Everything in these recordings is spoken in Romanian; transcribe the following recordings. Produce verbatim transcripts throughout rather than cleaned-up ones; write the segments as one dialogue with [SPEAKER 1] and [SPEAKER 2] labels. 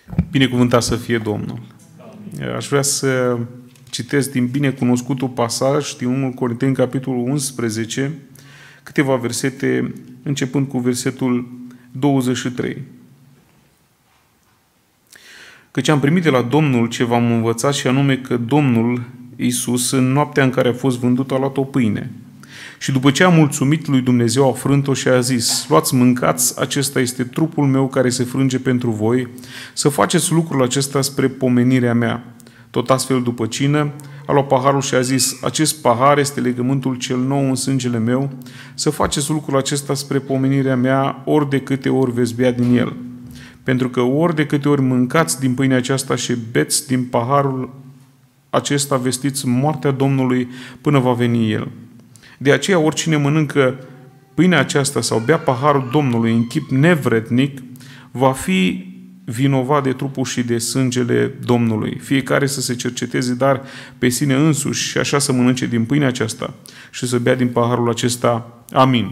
[SPEAKER 1] Binecuvântat să fie Domnul. Aș vrea să citesc din binecunoscutul pasaj din întâi Corinteni, capitolul unsprezece, câteva versete, începând cu versetul douăzeci și trei. Căci am primit de la Domnul ce v-am învățat, și anume că Domnul Iisus, în noaptea în care a fost vândut, a luat o pâine. Și după ce a mulțumit lui Dumnezeu, a frânt-o și a zis: luați, mâncați, acesta este trupul meu care se frânge pentru voi, să faceți lucrul acesta spre pomenirea mea. Tot astfel, după cină, a luat paharul și a zis: acest pahar este legământul cel nou în sângele meu, să faceți lucrul acesta spre pomenirea mea, ori de câte ori veți bea din el. Pentru că ori de câte ori mâncați din pâinea aceasta și beți din paharul acesta, vestiți moartea Domnului până va veni El. De aceea, oricine mănâncă pâinea aceasta sau bea paharul Domnului în chip nevrednic, va fi vinovat de trupul și de sângele Domnului. Fiecare să se cerceteze dar pe sine însuși și așa să mănânce din pâinea aceasta și să bea din paharul acesta. Amin.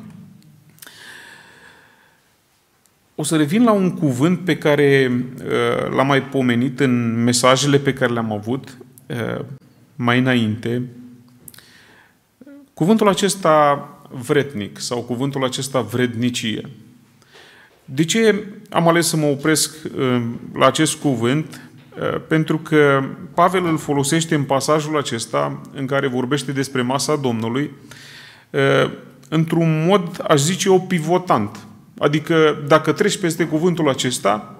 [SPEAKER 1] O să revin la un cuvânt pe care uh, l-am mai pomenit în mesajele pe care le-am avut uh, mai înainte. Cuvântul acesta vrednic sau cuvântul acesta vrednicie. De ce am ales să mă opresc uh, la acest cuvânt? Uh, pentru că Pavel îl folosește în pasajul acesta în care vorbește despre masa Domnului uh, într-un mod, aș zice eu, pivotant. Adică dacă treci peste cuvântul acesta,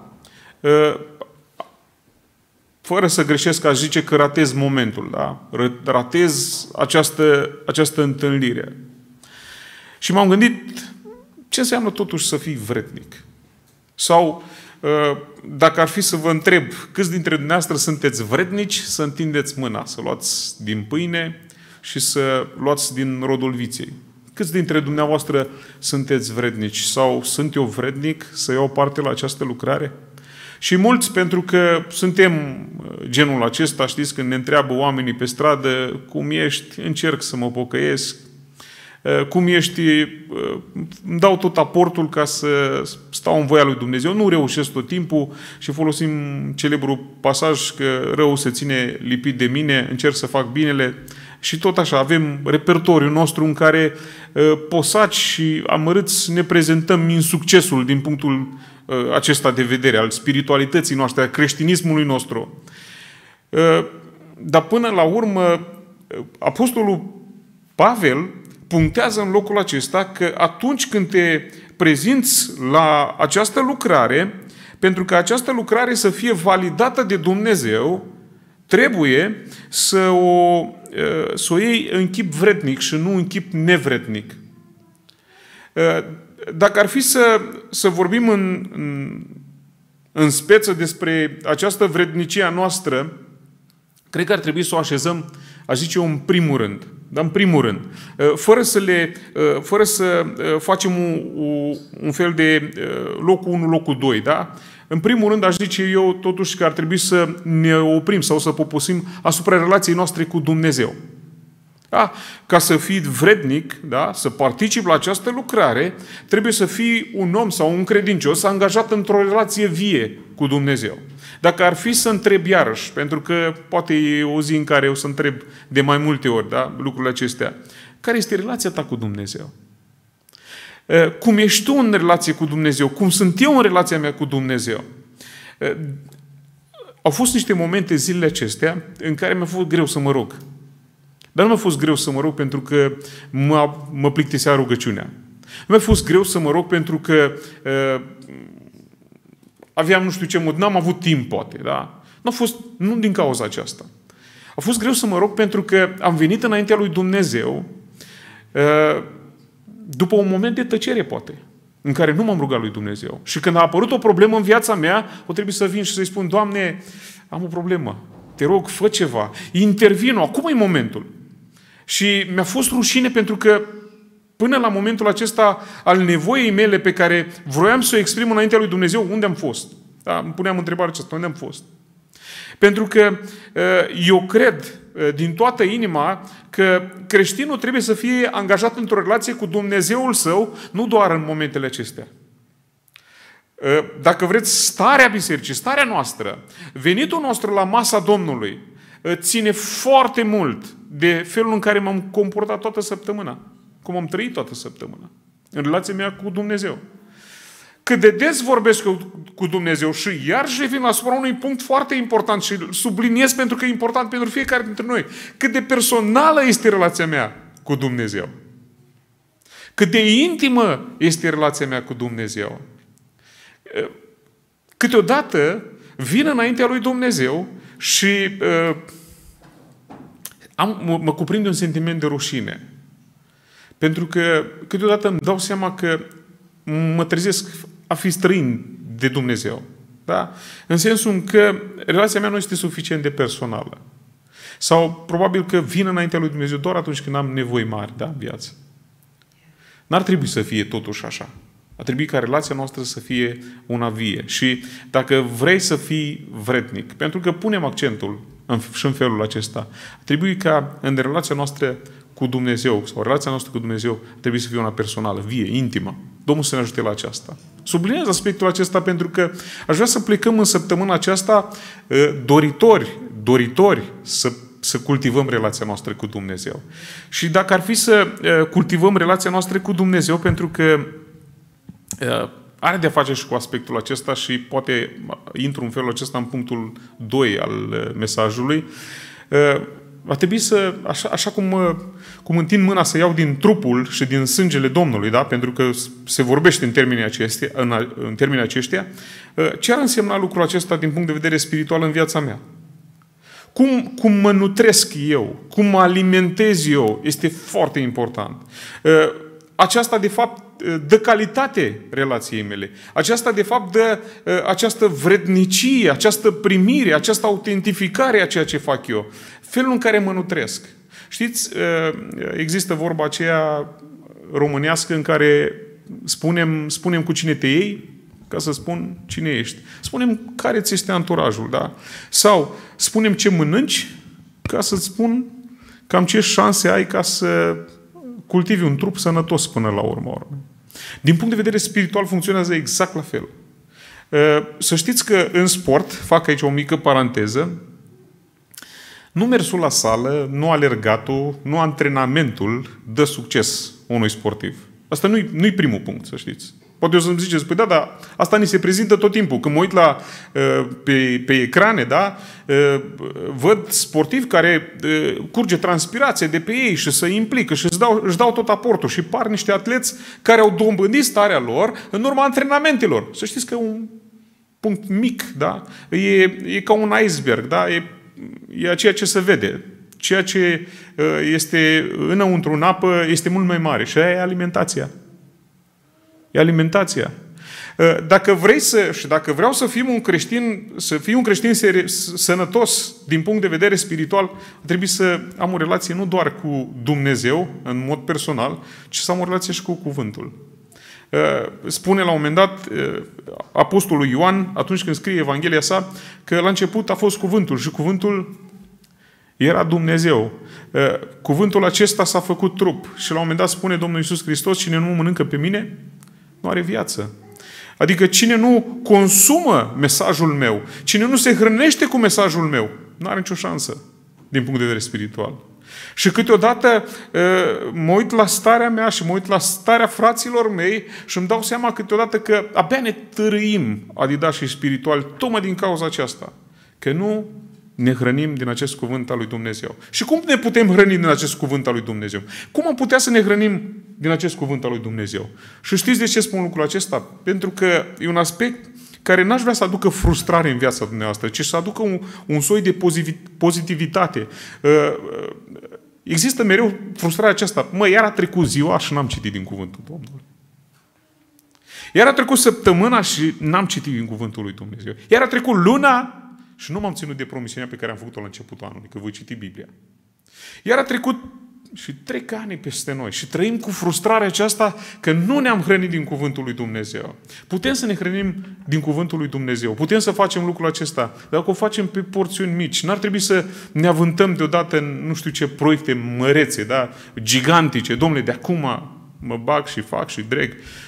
[SPEAKER 1] fără să greșesc, aș zice că ratez momentul, da? Ratez această, această întâlnire. Și m-am gândit, ce înseamnă totuși să fii vrednic? Sau, dacă ar fi să vă întreb, câți dintre dumneavoastră sunteți vrednici să întindeți mâna, să luați din pâine și să luați din rodul viței? Câți dintre dumneavoastră sunteți vrednici? Sau sunt eu vrednic să iau parte la această lucrare? Și mulți, pentru că suntem genul acesta, știți, când ne întreabă oamenii pe stradă: cum ești? Încerc să mă pocăiesc. Cum ești? Îmi dau tot aportul ca să stau în voia lui Dumnezeu. Nu reușesc tot timpul și folosim celebrul pasaj că rău se ține lipit de mine, încerc să fac binele. Și tot așa, avem repertoriul nostru în care uh, posaci și amărâți ne prezentăm în succesul din punctul uh, acesta de vedere, al spiritualității noastre, al creștinismului nostru. Uh, dar până la urmă, apostolul Pavel punctează în locul acesta că atunci când te prezinți la această lucrare, pentru că această lucrare să fie validată de Dumnezeu, trebuie să o, să o iei în chip vrednic și nu în chip nevrednic. Dacă ar fi să, să vorbim în, în, în speță despre această vrednicie a noastră, cred că ar trebui să o așezăm, aș zice eu, în primul rând. Dar în primul rând, fără să, le, fără să facem un, un fel de locul unu, locul doi, da? În primul rând, aș zice eu, totuși, că ar trebui să ne oprim sau să poposim asupra relației noastre cu Dumnezeu. Da? Ca să fii vrednic, da? Să participi la această lucrare, trebuie să fii un om sau un credincios angajat într-o relație vie cu Dumnezeu. Dacă ar fi să întreb iarăși, pentru că poate e o zi în care o să întreb de mai multe ori, da? Lucrurile acestea, care este relația ta cu Dumnezeu? Cum ești tu în relație cu Dumnezeu? Cum sunt eu în relația mea cu Dumnezeu? Au fost niște momente zilele acestea în care mi-a fost greu să mă rog. Dar nu mi-a fost greu să mă rog pentru că mă, mă plictisea rugăciunea. Mi-a fost greu să mă rog pentru că uh, aveam nu știu ce mod, n-am avut timp poate. Da? Nu a fost, nu din cauza aceasta. A fost greu să mă rog pentru că am venit înaintea lui Dumnezeu uh, după un moment de tăcere, poate, în care nu m-am rugat lui Dumnezeu. Și când a apărut o problemă în viața mea, o trebuie să vin și să-i spun: Doamne, am o problemă, te rog, fă ceva, intervino, acum e momentul. Și mi-a fost rușine pentru că până la momentul acesta al nevoii mele pe care vroiam să o exprim înaintea lui Dumnezeu, unde am fost? Da, îmi puneam întrebarea aceasta, unde am fost? Pentru că eu cred din toată inima că creștinul trebuie să fie angajat într-o relație cu Dumnezeul său, nu doar în momentele acestea. Dacă vreți, starea bisericii, starea noastră, venitul nostru la masa Domnului ține foarte mult de felul în care m-am comportat toată săptămâna, cum am trăit toată săptămâna, în relația mea cu Dumnezeu. Cât de des vorbesc cu Dumnezeu și iar și revin asupra unui punct foarte important și îl subliniez pentru că e important pentru fiecare dintre noi. Cât de personală este relația mea cu Dumnezeu. Cât de intimă este relația mea cu Dumnezeu. Câteodată vin înaintea lui Dumnezeu și uh, am, mă, mă cuprinde un sentiment de rușine. Pentru că câteodată îmi dau seama că mă trezesc a fi străin de Dumnezeu. Da? În sensul în că relația mea nu este suficient de personală. Sau probabil că vin înaintea lui Dumnezeu doar atunci când am nevoi mari, da, în viață. N-ar trebui să fie totuși așa. Ar trebui ca relația noastră să fie una vie. Și dacă vrei să fii vrednic, pentru că punem accentul în, și în felul acesta, ar trebui ca în relația noastră cu Dumnezeu, sau relația noastră cu Dumnezeu, trebuie să fie una personală, vie, intimă. Domnul să ne ajute la aceasta. Subliniez aspectul acesta pentru că aș vrea să plecăm în săptămâna aceasta doritori, doritori să, să cultivăm relația noastră cu Dumnezeu. Și dacă ar fi să cultivăm relația noastră cu Dumnezeu, pentru că are de-a face și cu aspectul acesta și poate intru în felul acesta în punctul doi al mesajului, va trebui să, așa, așa cum, cum întind mâna să iau din trupul și din sângele Domnului, da? Pentru că se vorbește în termenii aceștia, în, în termenii aceștia, ce ar însemna lucrul acesta din punct de vedere spiritual în viața mea? Cum, cum mă nutresc eu? Cum mă alimentez eu? Este foarte important. Aceasta, de fapt, dă calitate relației mele. Aceasta, de fapt, dă această vrednicie, această primire, această autentificare a ceea ce fac eu. Felul în care mă nutresc. Știți, există vorba aceea românească în care spunem, spunem cu cine te iei, ca să spun cine ești. Spunem care ți este anturajul, da? Sau spunem ce mănânci, ca să-ți spun cam ce șanse ai ca să cultivi un trup sănătos până la urmă. Din punct de vedere spiritual funcționează exact la fel. Să știți că în sport, fac aici o mică paranteză, nu mersul la sală, nu alergatul, nu antrenamentul dă succes unui sportiv. Asta nu-i, nu-i primul punct, să știți. Poate o să-mi ziceți, păi da, dar asta ni se prezintă tot timpul. Când mă uit la, pe, pe ecrane, da, văd sportivi care curge transpirație de pe ei și se implică și își dau, își dau tot aportul și par niște atleți care au dobândit starea lor în urma antrenamentelor. Să știți că e un punct mic, da? E, e ca un iceberg, da? E, e ceea ce se vede. Ceea ce este înăuntru în apă este mult mai mare și aia e alimentația. E alimentația. Dacă vrei să, și dacă vreau să fim un creștin, să fiu un creștin sănătos din punct de vedere spiritual, trebuie să am o relație nu doar cu Dumnezeu, în mod personal, ci să am o relație și cu Cuvântul. Spune la un moment dat Apostolul Ioan, atunci când scrie Evanghelia sa, că la început a fost Cuvântul și Cuvântul era Dumnezeu. Cuvântul acesta s-a făcut trup și la un moment dat spune Domnul Iisus Hristos, cine nu mănâncă pe mine, nu are viață. Adică cine nu consumă mesajul meu, cine nu se hrănește cu mesajul meu, nu are nicio șansă din punct de vedere spiritual. Și câteodată mă uit la starea mea și mă uit la starea fraților mei și îmi dau seama câteodată că abia ne târâim adidașii spirituali tocmai din cauza aceasta. Că nu ne hrănim din acest cuvânt al lui Dumnezeu. Și cum ne putem hrăni din acest cuvânt al lui Dumnezeu? Cum am putea să ne hrănim din acest cuvânt al lui Dumnezeu? Și știți de ce spun lucrul acesta? Pentru că e un aspect care n-aș vrea să aducă frustrare în viața dumneavoastră, ci să aducă un, un soi de pozitivitate. Există mereu frustrarea aceasta. Mă, iar a trecut ziua și n-am citit din cuvântul Domnului. Iar a trecut săptămâna și n-am citit din cuvântul lui Dumnezeu. Iar a trecut luna și nu m-am ținut de promisiunea pe care am făcut-o la începutul anului, că voi citi Biblia. Iar a trecut și trec ani peste noi și trăim cu frustrarea aceasta că nu ne-am hrănit din cuvântul lui Dumnezeu. Putem să ne hrănim din cuvântul lui Dumnezeu. Putem să facem lucrul acesta. Dar dacă o facem pe porțiuni mici, n-ar trebui să ne avântăm deodată în nu știu ce proiecte mărețe, da? Gigantice. Dom'le, de acum mă bag și fac și dreg.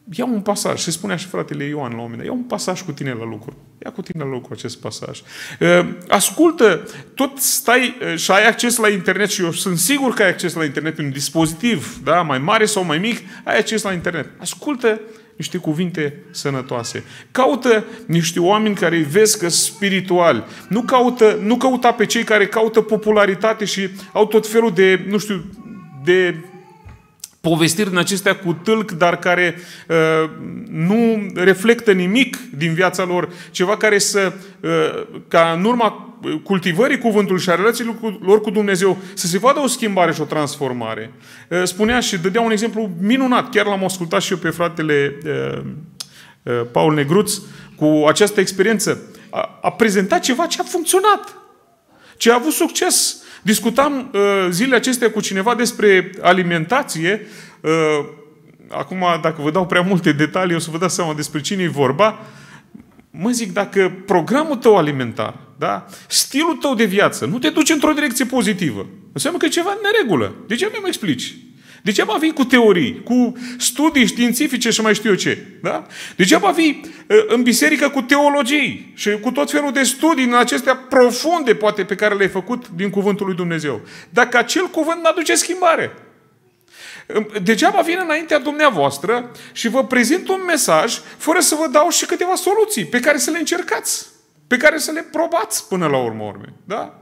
[SPEAKER 1] ia un pasaj, se spunea și fratele Ioan la un moment dat, ia un pasaj cu tine la lucru. Ia cu tine la lucru acest pasaj. Ascultă, tot stai și ai acces la internet și eu sunt sigur că ai acces la internet pe un dispozitiv, da, mai mare sau mai mic, ai acces la internet. Ascultă niște cuvinte sănătoase. Caută niște oameni care îi vezi că spirituali. Nu, caută, nu căuta pe cei care caută popularitate și au tot felul de, nu știu, de povestiri din acestea cu tâlc, dar care uh, nu reflectă nimic din viața lor. Ceva care să, uh, ca în urma cultivării cuvântului și a relațiilor lor cu Dumnezeu, să se vadă o schimbare și o transformare. Uh, spunea și dădea un exemplu minunat, chiar l-am ascultat și eu pe fratele uh, uh, Paul Negruț, cu această experiență. A, a prezentat ceva ce a funcționat, ce a avut succes. Discutam uh, zilele acestea cu cineva despre alimentație. Uh, acum, dacă vă dau prea multe detalii, o să vă dați seama despre cine e vorba. Mă zic, dacă programul tău alimentar, da, stilul tău de viață nu te duce într-o direcție pozitivă, înseamnă că e ceva în neregulă. De ce nu-mi explici? Degeaba vii cu teorii, cu studii științifice și mai știu eu ce. Da? Degeaba vii în biserică cu teologii și cu tot felul de studii în acestea profunde, poate, pe care le-ai făcut din cuvântul lui Dumnezeu. Dacă acel cuvânt nu aduce schimbare. Degeaba vin înaintea dumneavoastră și vă prezint un mesaj fără să vă dau și câteva soluții pe care să le încercați, pe care să le probați până la urmă urme. Da?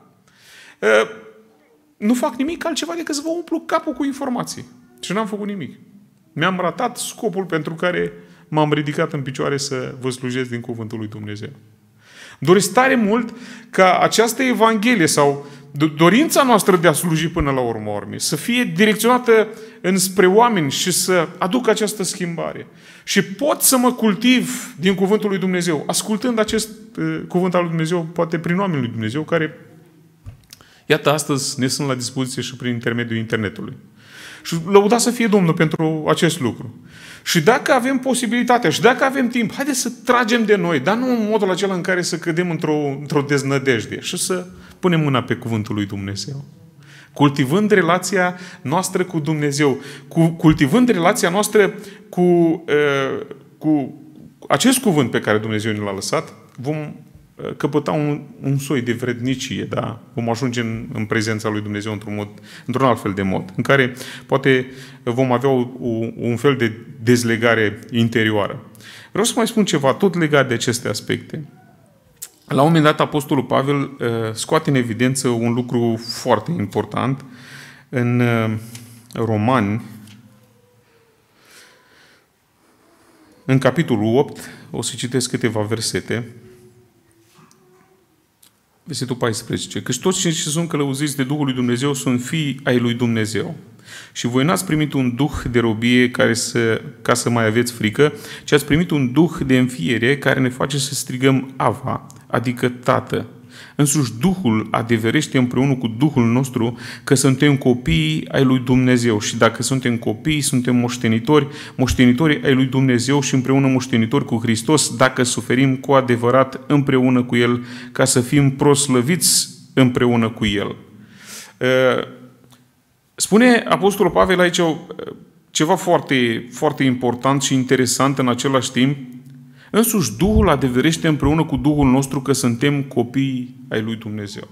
[SPEAKER 1] Nu fac nimic altceva decât să vă umplu capul cu informații. Și n-am făcut nimic. Mi-am ratat scopul pentru care m-am ridicat în picioare să vă slujesc din cuvântul lui Dumnezeu. Doresc tare mult ca această Evanghelie sau dorința noastră de a sluji până la urmă urmei să fie direcționată înspre oameni și să aducă această schimbare. Și pot să mă cultiv din cuvântul lui Dumnezeu, ascultând acest uh, cuvânt al lui Dumnezeu, poate prin oamenii lui Dumnezeu, care, iată, astăzi ne sunt la dispoziție și prin intermediul internetului. Și lăuda să fie Domnul pentru acest lucru. Și dacă avem posibilitatea și dacă avem timp, haideți să tragem de noi, dar nu în modul acela în care să cădem într-o, într-o deznădejde și să punem mâna pe cuvântul lui Dumnezeu. Cultivând relația noastră cu Dumnezeu, cu, cultivând relația noastră cu, uh, cu acest cuvânt pe care Dumnezeu ne l-a lăsat, vom căpăta un, un soi de vrednicie, da? Vom ajunge în, în prezența lui Dumnezeu într-un mod, într-un alt fel de mod, în care poate vom avea o, o, un fel de dezlegare interioară. Vreau să mai spun ceva, tot legat de aceste aspecte. La un moment dat, Apostolul Pavel uh, scoate în evidență un lucru foarte important în uh, Romani, în capitolul opt, o să citesc câteva versete. Versetul paisprezece. Căci toți cei ce sunt călăuziți de Duhul lui Dumnezeu sunt fii ai lui Dumnezeu. Și voi n-ați primit un duh de robie care să, ca să mai aveți frică, ci ați primit un duh de înfiere care ne face să strigăm Ava, adică Tată. Însuși Duhul adeverește împreună cu Duhul nostru că suntem copii ai lui Dumnezeu. Și dacă suntem copii, suntem moștenitori, moștenitori ai lui Dumnezeu și împreună moștenitori cu Hristos, dacă suferim cu adevărat împreună cu El, ca să fim proslăviți împreună cu El. Spune Apostolul Pavel aici ceva foarte, foarte important și interesant în același timp. Însuși Duhul adeverește împreună cu Duhul nostru că suntem copii ai lui Dumnezeu.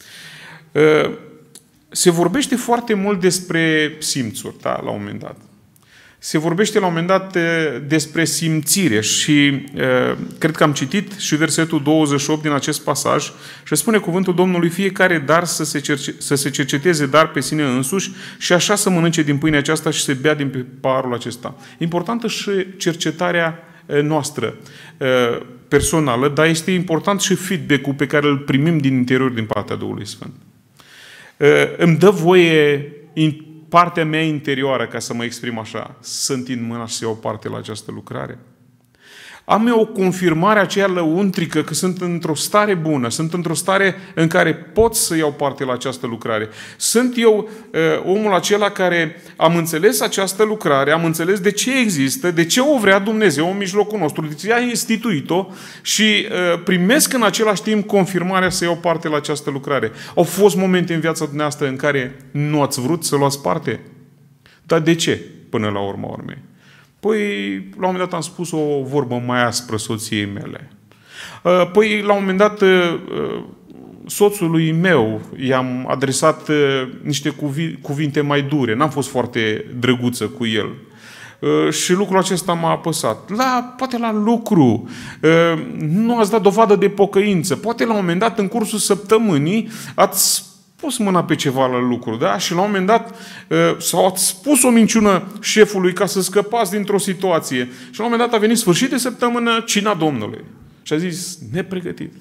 [SPEAKER 1] Se vorbește foarte mult despre simțuri, da, la un moment dat. Se vorbește la un moment dat despre simțire și cred că am citit și versetul douăzeci și opt din acest pasaj și spune cuvântul Domnului: fiecare dar să se, cerce, să se cerceteze dar pe sine însuși și așa să mănânce din pâinea aceasta și să bea din paharul acesta. Importantă și cercetarea noastră personală, dar este important și feedback-ul pe care îl primim din interior din partea Duhului Sfânt. Îmi dă voie partea mea interioară, ca să mă exprim așa, să întind mâna și să iau parte la această lucrare? Am eu o confirmare aceea lăuntrică că sunt într-o stare bună, sunt într-o stare în care pot să iau parte la această lucrare. Sunt eu uh, omul acela care am înțeles această lucrare, am înțeles de ce există, de ce o vrea Dumnezeu în mijlocul nostru, de ce a instituit-o și uh, primesc în același timp confirmarea să iau parte la această lucrare. Au fost momente în viața dumneavoastră în care nu ați vrut să luați parte? Dar de ce până la urma urmei? Păi, la un moment dat am spus o vorbă mai aspră soției mele. Păi, la un moment dat, soțului meu i-am adresat niște cuvinte mai dure. N-am fost foarte drăguță cu el. Și lucrul acesta m-a apăsat. La, poate la lucru nu ați dat dovadă de pocăință. Poate la un moment dat, în cursul săptămânii, ați pus mâna pe ceva la lucru, da? Și la un moment dat sau ați spus o minciună șefului ca să scăpați dintr-o situație. Și la un moment dat a venit sfârșit de săptămână, cina Domnului. Și a zis, nepregătit.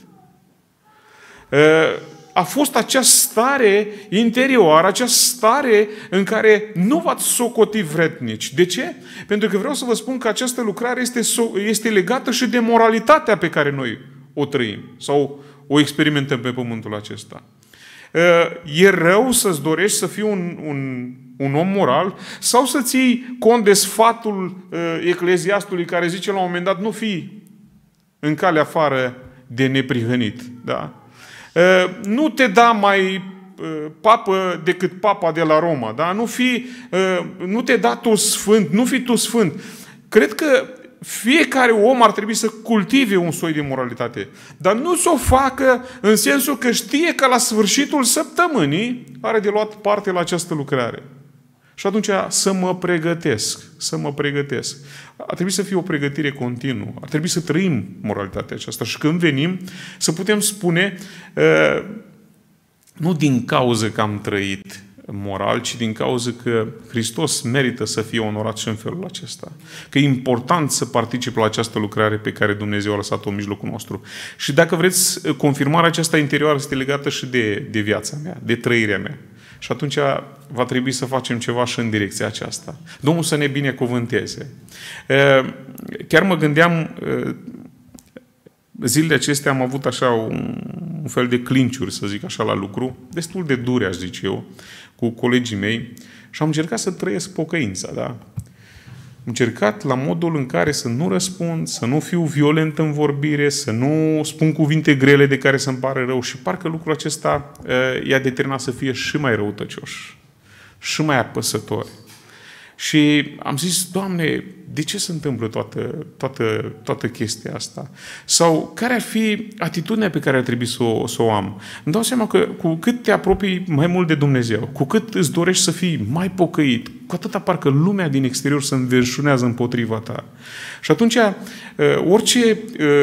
[SPEAKER 1] A fost acea stare interioară, acea stare în care nu v-ați socotit vrednici. De ce? Pentru că vreau să vă spun că această lucrare este, este legată și de moralitatea pe care noi o trăim sau o experimentăm pe pământul acesta. E rău să-ți dorești să fii un, un, un om moral sau să ții cont de sfatul ecleziastului care zice la un moment dat nu fii în cale afară de neprihănit. Da? Nu te da mai papă decât papa de la Roma. Da? Nu, fi, nu te da tu sfânt, nu fi tu sfânt. Cred că fiecare om ar trebui să cultive un soi de moralitate. Dar nu să o facă în sensul că știe că la sfârșitul săptămânii are de luat parte la această lucrare. Și atunci să mă pregătesc, să mă pregătesc. Ar trebui să fie o pregătire continuă. Ar trebui să trăim moralitatea aceasta. Și când venim, să putem spune, nu din cauză că am trăit moral, ci din cauză că Hristos merită să fie onorat și în felul acesta. Că e important să particip la această lucrare pe care Dumnezeu a lăsat-o în mijlocul nostru. Și dacă vreți, confirmarea aceasta interioară este legată și de, de viața mea, de trăirea mea. Și atunci va trebui să facem ceva și în direcția aceasta. Domnul să ne binecuvânteze. Chiar mă gândeam, zilele acestea am avut așa un, un fel de clinciuri, să zic așa, la lucru, destul de dure, aș zice eu, cu colegii mei și am încercat să trăiesc pocăința, da? Am încercat la modul în care să nu răspund, să nu fiu violent în vorbire, să nu spun cuvinte grele de care să-mi pare rău și parcă lucrul acesta i-a determinat să fie și mai răutăcioși, și mai apăsători. Și am zis, Doamne, de ce se întâmplă toată, toată, toată chestia asta? Sau care ar fi atitudinea pe care ar trebui să o, să o am? Îmi dau seama că cu cât te apropii mai mult de Dumnezeu, cu cât îți dorești să fii mai pocăit, cu atâta parcă lumea din exterior se înverșunează împotriva ta. Și atunci, orice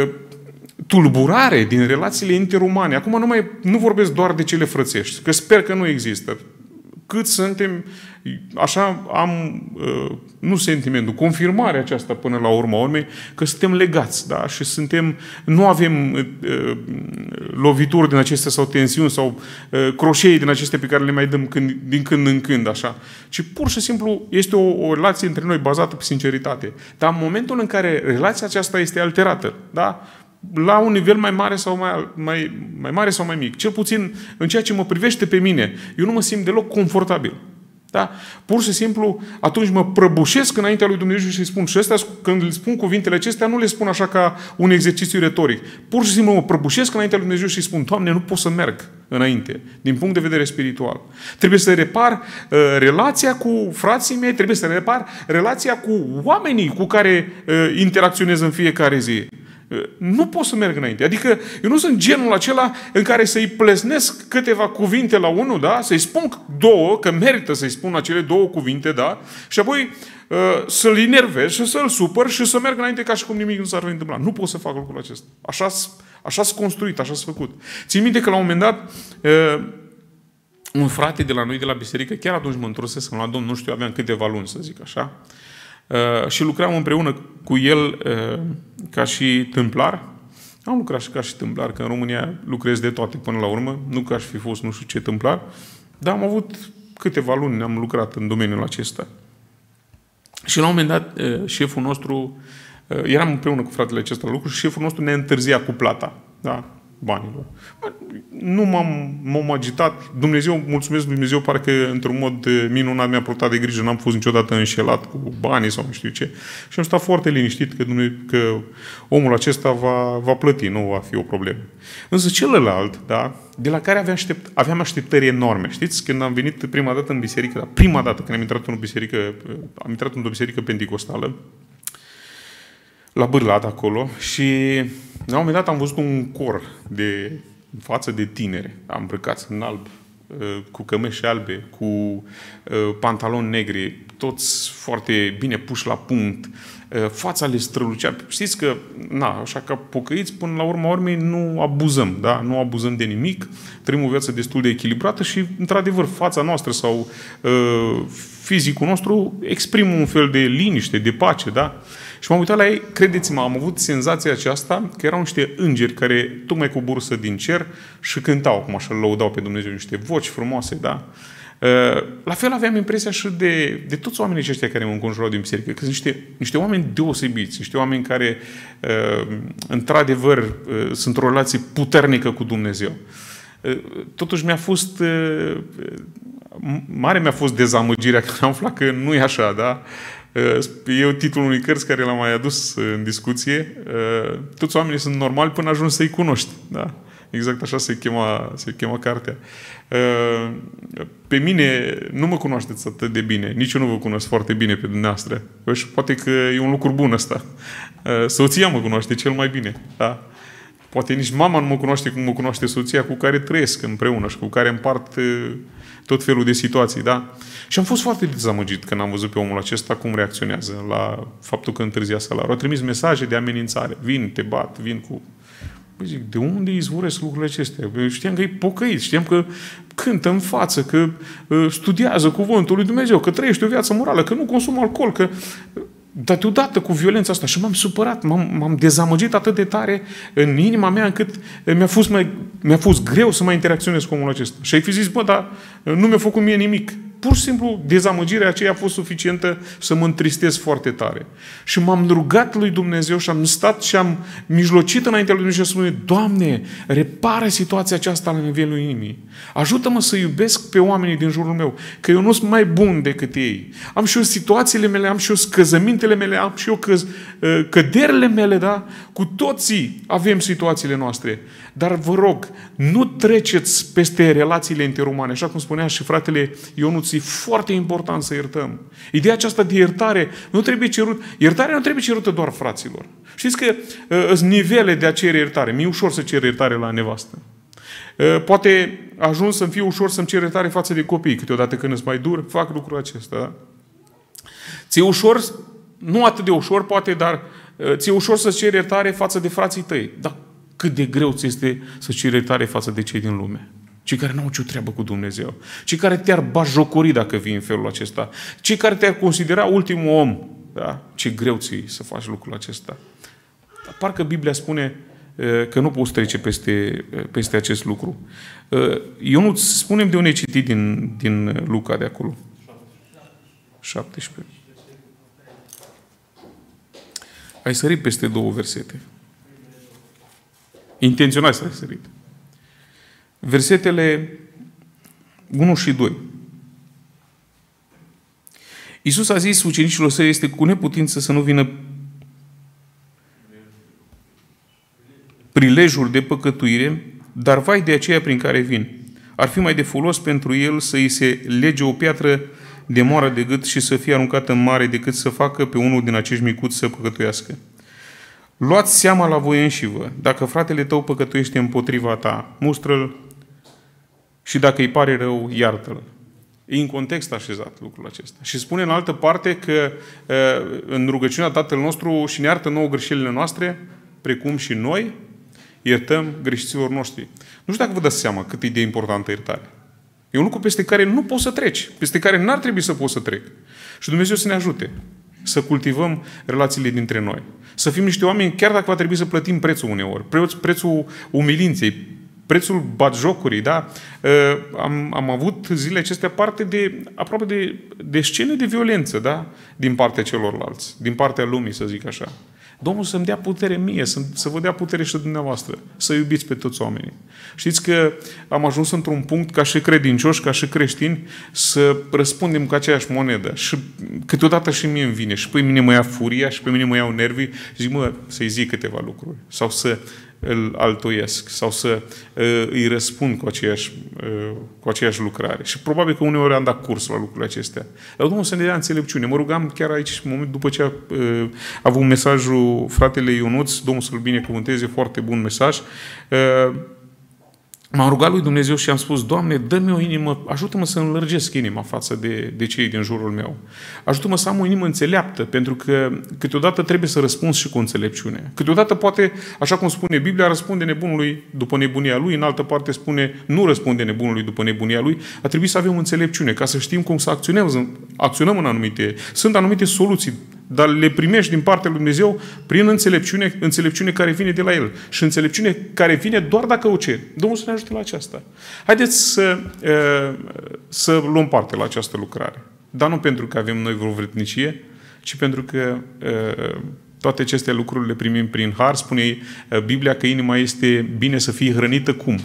[SPEAKER 1] tulburare din relațiile interumane, acum nu, mai, nu vorbesc doar de cele frățești, că sper că nu există, cât suntem, așa am, nu sentimentul, confirmarea aceasta până la urma urmei, că suntem legați, da? Și suntem, nu avem uh, lovituri din acestea sau tensiuni sau uh, croșei din acestea pe care le mai dăm când, din când în când, așa. Ci pur și simplu este o, o relație între noi bazată pe sinceritate. Dar în momentul în care relația aceasta este alterată, da? La un nivel mai mare sau mai, mai, mai mare sau mai mic. Cel puțin în ceea ce mă privește pe mine, eu nu mă simt deloc confortabil. Da? Pur și simplu, atunci mă prăbușesc înaintea lui Dumnezeu și îi spun. Și astea, când îi spun cuvintele acestea, nu le spun așa ca un exercițiu retoric. Pur și simplu mă prăbușesc înaintea lui Dumnezeu și îi spun, Doamne, nu pot să merg înainte, din punct de vedere spiritual. Trebuie să repar uh, relația cu frații mei, trebuie să repar relația cu oamenii cu care uh, interacționez în fiecare zi. Nu pot să merg înainte. Adică eu nu sunt genul acela în care să-i plesnesc câteva cuvinte la unul, da? Să-i spun două, că merită să-i spun acele două cuvinte, da? Și apoi uh, să-l enervez și să-l supăr și să merg înainte ca și cum nimic nu s-ar fi întâmplat. Nu pot să fac lucrul acesta. Așa s-a construit, așa s-a făcut. Țin minte că la un moment dat uh, un frate de la noi, de la biserică, chiar atunci mă întorsesem la Domn, nu știu, aveam câteva luni, să zic așa, Uh, și lucram împreună cu el uh, ca și tâmplar. Am lucrat și ca și tâmplar, că în România lucrez de toate până la urmă, nu că aș fi fost nu știu ce tâmplar, dar am avut câteva luni, am lucrat în domeniul acesta. Și la un moment dat, uh, șeful nostru, uh, eram împreună cu fratele acesta la lucru și șeful nostru ne întârzia cu plata, da, banilor. Nu m-am, m-am agitat. Dumnezeu, mulțumesc Dumnezeu, parcă într-un mod minunat mi-a purtat de grijă, n-am fost niciodată înșelat cu banii sau nu știu ce. Și am stat foarte liniștit că, Dumnezeu, că omul acesta va, va plăti, nu va fi o problemă. Însă celălalt, da, de la care aveam, aștept, aveam așteptări enorme. Știți, când am venit prima dată în biserică, prima dată când am intrat în o biserică, am intrat într-o biserică penticostală, la Bârlad acolo și la un moment dat am văzut un cor de față de tinere, îmbrăcați în alb, cu cămăși albe, cu pantaloni negri, toți foarte bine puși la punct, fața le strălucea. Știți că, na, așa că pocăiți, până la urma urmei nu abuzăm, da? Nu abuzăm de nimic, trăim o viață destul de echilibrată și, într-adevăr, fața noastră sau uh, fizicul nostru exprimă un fel de liniște, de pace, da? Și m-am uitat la ei, credeți-mă, am avut senzația aceasta că erau niște îngeri care tocmai coborâsă din cer și cântau, cum așa, lăudau pe Dumnezeu, niște voci frumoase, da? La fel aveam impresia și de, de toți oamenii aceștia care mă înconjurau din biserică, că sunt niște, niște oameni deosebiți, niște oameni care, într-adevăr, sunt o relație puternică cu Dumnezeu. Totuși mi-a fost, mare mi-a fost dezamăgirea când am aflat că nu e așa, da? E titlul unui cărți care l-am mai adus în discuție. Toți oamenii sunt normali până ajungi să-i cunoști. Da? Exact așa se chema, se chema cartea. Pe mine nu mă cunoașteți atât de bine. Nici eu nu vă cunosc foarte bine pe dumneavoastră. Și poate că e un lucru bun ăsta. Soția mă cunoaște cel mai bine. Da? Poate nici mama nu mă cunoaște cum mă cunoaște soția cu care trăiesc împreună și cu care împart tot felul de situații, da? Și am fost foarte dezamăgit când am văzut pe omul acesta cum reacționează la faptul că întârzia salariul. Au trimis mesaje de amenințare. Vin, te bat, vin cu... Păi zic, de unde izvoresc lucrurile acestea? Eu știam că e pocăit, știam că cântă în față, că uh, studiază cuvântul lui Dumnezeu, că trăiește o viață morală, că nu consumă alcool, că... Dar deodată cu violența asta și m-am supărat, m-am, m-am dezamăgit atât de tare în inima mea încât mi-a fost, mai, mi-a fost greu să mai interacționez cu omul acesta. Și ai fi zis, bă, dar nu mi-a făcut mie nimic. Pur și simplu, dezamăgirea aceea a fost suficientă să mă întristez foarte tare. Și m-am rugat lui Dumnezeu și am stat și am mijlocit înaintea lui Dumnezeu și spune, Doamne, repară situația aceasta la nivelul inimii. Ajută-mă să iubesc pe oamenii din jurul meu, că eu nu sunt mai bun decât ei. Am și eu situațiile mele, am și eu scăzămintele mele, am și eu căz, căderile mele, da? Cu toții avem situațiile noastre. Dar vă rog, nu treceți peste relațiile interumane. Așa cum spunea și fratele Ionuț, e foarte important să iertăm. Ideea aceasta de iertare nu trebuie cerut. Iertarea nu trebuie cerută doar fraților. Știți că uh, sunt nivele de a cere iertare. Mi-e ușor să cer iertare la nevastă. Uh, poate ajuns să-mi fie ușor să-mi cer iertare față de copii. Câteodată când îți mai dur, fac lucrul acesta. Da? Ți-e ușor, nu atât de ușor poate, dar uh, ți-e ușor să-ți ceri iertare față de frații tăi. Dar cât de greu ți este să-ți ceri iertare față de cei din lume. Cei care nu au nicio treabă cu Dumnezeu. Cei care te-ar bajocori dacă vii în felul acesta. Cei care te-ar considera ultimul om. Da? Ce greu ți să faci lucrul acesta. Dar parcă Biblia spune uh, că nu poți trece peste, uh, peste acest lucru. Uh, eu nu spunem de unde ai citit din, din Luca de acolo. șaptesprezece. Ai sărit peste două versete. Intenționat să ai sărit. Versetele unu și doi. Iisus a zis ucenicilor săi, este cu neputință să nu vină prilejuri de păcătuire, dar vai de aceea prin care vin. Ar fi mai de folos pentru el să îi se lege o piatră de moară de gât și să fie aruncată în mare decât să facă pe unul din acești micuți să păcătuiască. Luați seama la voi înșivă. Dacă fratele tău păcătuiește împotriva ta, mustră-l și dacă îi pare rău, iartă-l. E în context așezat lucrul acesta. Și spune în altă parte că în rugăciunea Tatăl nostru și ne iartă nouă greșelile noastre, precum și noi iertăm greșiților noștri. Nu știu dacă vă dați seama cât e de importantă iertarea. E un lucru peste care nu poți să treci, peste care n-ar trebui să poți să trec. Și Dumnezeu să ne ajute să cultivăm relațiile dintre noi. Să fim niște oameni, chiar dacă va trebui să plătim prețul uneori, prețul umilinței, prețul batjocurii, da? Am, am avut zilele acestea parte de, aproape de, de scene de violență, da? Din partea celorlalți, din partea lumii, să zic așa. Domnul să-mi dea putere mie, să, să vă dea putere și dumneavoastră, să iubiți pe toți oamenii. Știți că am ajuns într-un punct, ca și credincioși, ca și creștini, să răspundem cu aceeași monedă. Și câteodată și mie îmi vine. Și pe mine mă ia furia, și pe mine mă iau nervii. Și zic, mă, să-i zic câteva lucruri. Sau să îl altoiesc sau să uh, îi răspund cu aceeași, uh, cu aceeași lucrare. Și probabil că uneori am dat curs la lucrurile acestea. Dar Domnul să ne dea înțelepciune. Mă rugam chiar aici, în moment, după ce a uh, avut mesajul fratele Ionuț, Domnul să-l binecuvânteze, foarte bun mesaj, uh, m-am rugat lui Dumnezeu și am spus: Doamne, dă-mi o inimă, ajută-mă să înlărgesc inima față de, de cei din jurul meu. Ajută-mă să am o inimă înțeleaptă, pentru că câteodată trebuie să răspund și cu înțelepciune. Câteodată poate, așa cum spune Biblia, răspunde nebunului după nebunia lui, în altă parte spune nu răspunde nebunului după nebunia lui. A trebuit să avem înțelepciune, ca să știm cum să acționăm, acționăm în anumite... Sunt anumite soluții, dar le primești din partea lui Dumnezeu prin înțelepciune, înțelepciune care vine de la El. Și înțelepciune care vine doar dacă o ceri. Domnul să ne ajute la aceasta. Haideți să, să luăm parte la această lucrare. Dar nu pentru că avem noi vreo vrednicie, ci pentru că toate aceste lucruri le primim prin har. Spune Biblia că inima este bine să fie hrănită cum?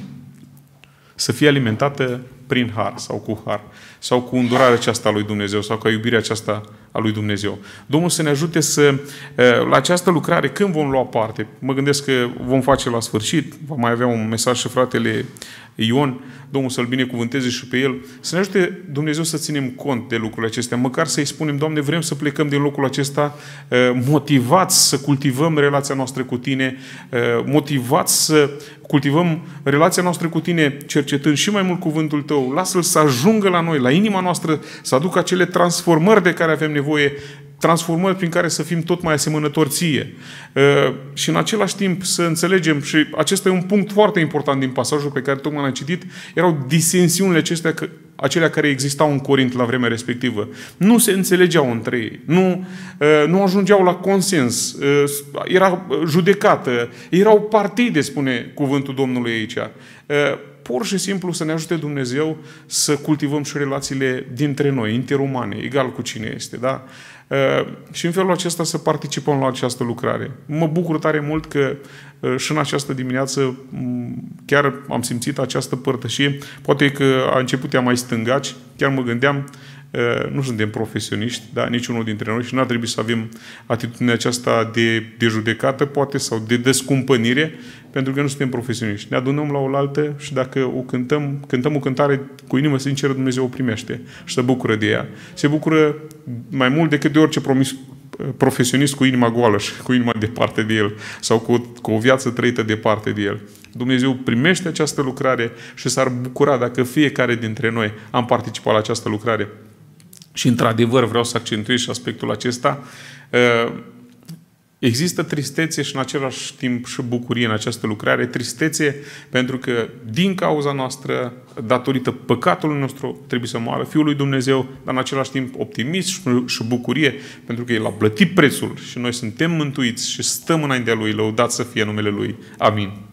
[SPEAKER 1] Să fie alimentată prin har sau cu har. Sau cu îndurarea aceasta a lui Dumnezeu sau cu iubirea aceasta a lui Dumnezeu. Domnul să ne ajute să, la această lucrare, când vom lua parte, mă gândesc că vom face la sfârșit, va mai avea un mesaj și fratele Ion, Domnul să-l binecuvânteze și pe el, să ne ajute Dumnezeu să ținem cont de lucrurile acestea, măcar să-i spunem: Doamne, vrem să plecăm din locul acesta motivați să cultivăm relația noastră cu Tine, motivați să cultivăm relația noastră cu Tine, cercetând și mai mult cuvântul Tău. Lasă-l să ajungă la noi, la inima noastră, să aducă acele transformări de care avem nevoie, transformări prin care să fim tot mai asemănători Ție. Uh, și în același timp să înțelegem, și acesta e un punct foarte important din pasajul pe care tocmai l-am citit, erau disensiunile acestea, acelea care existau în Corint la vremea respectivă. Nu se înțelegeau între ei, nu, uh, nu ajungeau la consens, uh, era judecată, erau partide, spune cuvântul Domnului aici. Uh, pur și simplu să ne ajute Dumnezeu să cultivăm și relațiile dintre noi, interumane, egal cu cine este, da? Uh, și în felul acesta să participăm la această lucrare. Mă bucur tare mult că uh, și în această dimineață um, chiar am simțit această părtășie. Poate că a început ea mai stângaci, chiar mă gândeam, uh, nu suntem profesioniști, da, niciunul dintre noi, și n-ar trebui să avem atitudinea aceasta de, de judecată, poate, sau de descumpănire, pentru că nu suntem profesioniști. Ne adunăm la oaltă și dacă o cântăm, cântăm o cântare cu inimă sinceră, Dumnezeu o primește și se bucură de ea. Se bucură mai mult decât de orice promis, profesionist cu inima goală și cu inima departe de El sau cu, cu o viață trăită departe de El. Dumnezeu primește această lucrare și s-ar bucura dacă fiecare dintre noi am participat la această lucrare. Și într-adevăr vreau să accentuez și aspectul acesta. Există tristețe și în același timp și bucurie în această lucrare. Tristețe pentru că din cauza noastră, datorită păcatului nostru, trebuie să moară Fiul lui Dumnezeu, dar în același timp optimism și bucurie pentru că El a plătit prețul și noi suntem mântuiți și stăm înaintea Lui, lăudat să fie numele Lui. Amin.